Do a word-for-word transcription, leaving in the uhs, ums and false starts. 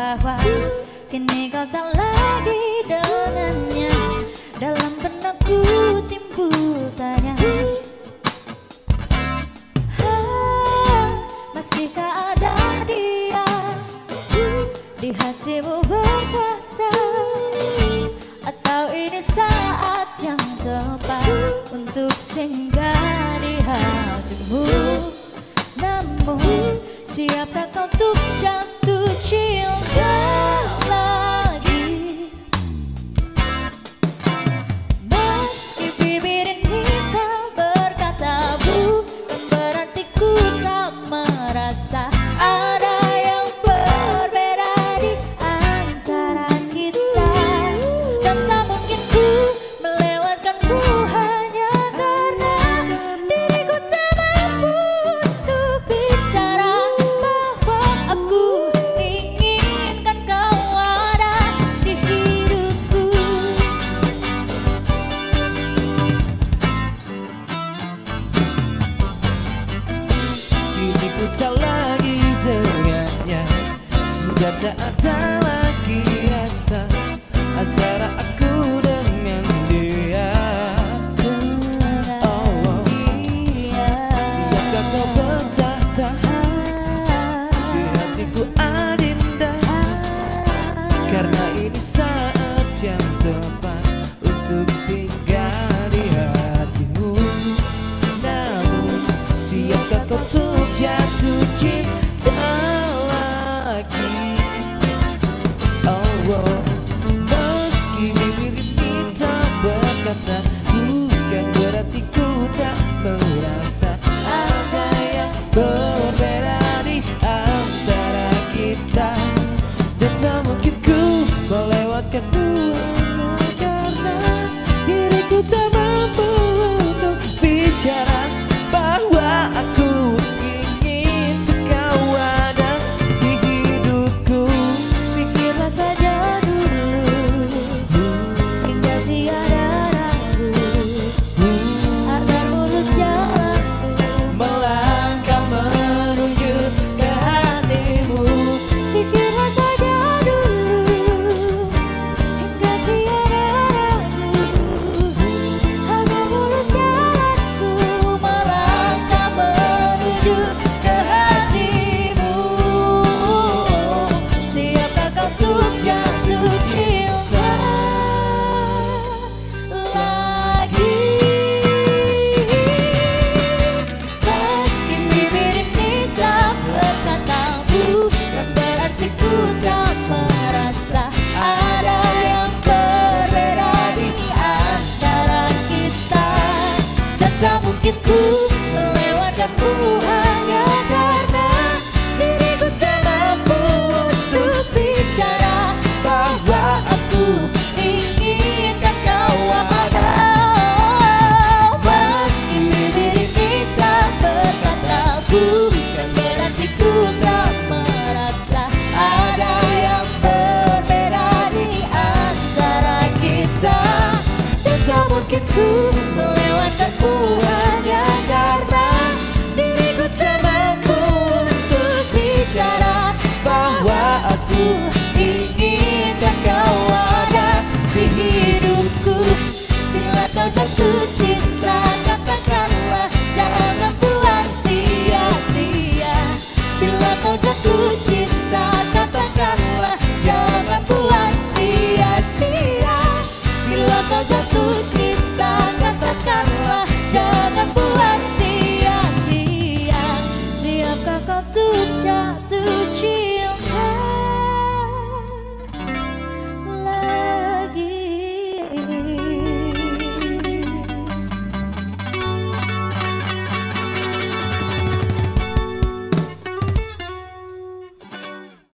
bahwa kini kau tak lagi dengannya. Dalam benakku timbul tanya, masihkah ada dia di hatimu bertahta? Atau ini saat yang tepat untuk singgah di hatimu? Namun siapkah kau untuk jatuh cinta lagi? Meski bibir ini tak berkata bukan berarti ku tak merasa ada yang berbeda di antara kita. Dan tak mungkin ku melewatkanmu hanya karena diriku tak mampu untuk bicara bahwa aku inginkan kau ada di hidupku. Kini ku tak lagi dengannya, sudah tak ada lagi rasa antara aku dengan dia. Oh, siapkah kau bertahta di hatiku Adinda? Karena ini saat yang tepat untuk singgah di hatimu. Namun siapkah kau untuk jatuh cinta lagi? Oh, oh. Meski bibir ini tak berkata bukan berarti ku tak merasa ada yang berbeda di antara kita. Dan tak mungkin ku melewatkanmu karena diriku tak mampu untuk bicara bahwa aku ingin kau ada di hidupku. Pikirlah saja dulu hingga tiada ragu agar lurus jalanku Melangkah menuju ke hatimu. Pikirlah saja dulu hingga tiada ragu agar lurus jalanku melangkah menuju ke hatimu. Siapkah kau untuk jatuh cinta lagi? Meski bibir ini tak berkata bukan berarti ku tak merasa ada yang berbeda di antara kita. Dan tak mungkin ku melewatkanmu hanya karena diriku tak mampu untuk bicara bahwa aku inginkan kau ada. Meski bibir ini tak berkata bukan berarti ku tak merasa ada yang berbeda di antara kita. Dan tak mungkin ku melewatkanmu hanya karena diriku tak mampu untuk bicara bahwa aku